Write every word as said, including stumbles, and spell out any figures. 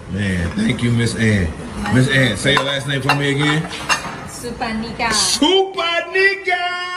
Man, thank you, Miss Ann. Miss Ann, say your last name for me again. SUPANEEGA. SUPANEEGA!